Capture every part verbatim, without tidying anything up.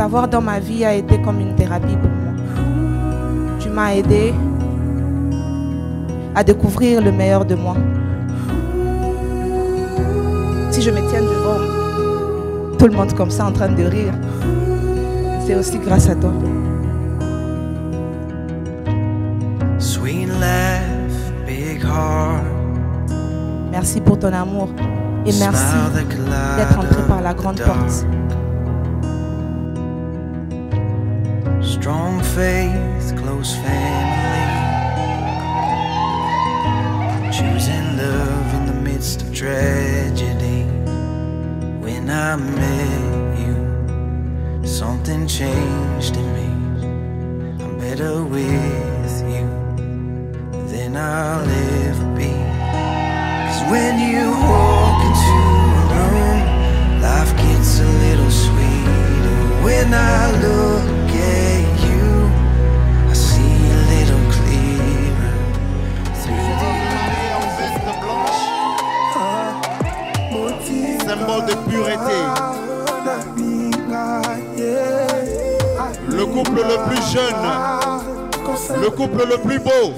t'avoir dans ma vie a été comme une thérapie pour moi. Tu m'as aidé à découvrir le meilleur de moi. Si je me tiens devant tout le monde comme ça en train de rire, c'est aussi grâce à toi. Sweet laugh, big heart. Merci pour ton amour et merci d'être entré par la grande porte. Strong faith, close family. Choosing love in the midst of tragedy. When I met you, something changed in me. I'm better with you than I'll ever be. Cause when you walk into a room, life gets a little sweeter. When I look at you, I see a little clearer through the symbole de pureté. Le couple le plus jeune, le couple le plus beau,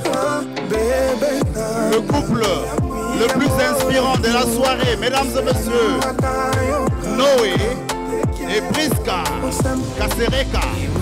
le couple le plus inspirant de la soirée, mesdames et messieurs, Noé et Priska Kasereka.